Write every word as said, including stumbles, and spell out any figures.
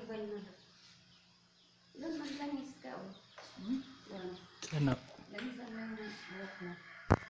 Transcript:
Iban na. Doon, maglangis ka, oh. Hmm? Doon. Ano? Langis ang lang ng buhok mo.